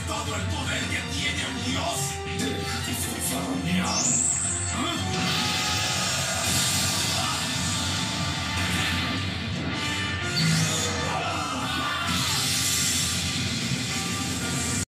todo el poder que tiene un dios? ¡Déjate farfaronear! ¿Ah?